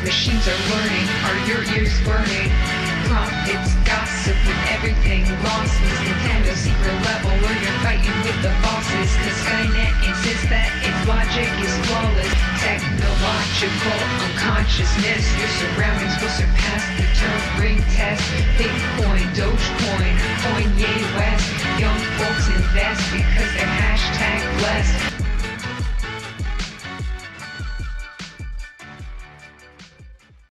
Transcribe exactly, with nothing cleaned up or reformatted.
machines are learning. Are your ears burning? Profits, gossip with everything lost. This Nintendo secret level where you're fighting with the bosses. Cause Skynet insists that its logic is flawless. Technological unconsciousness. Your surroundings will surpass the Turing test. Bitcoin, Dogecoin, coin, yay west. Young folks invest because they're hashtag blessed.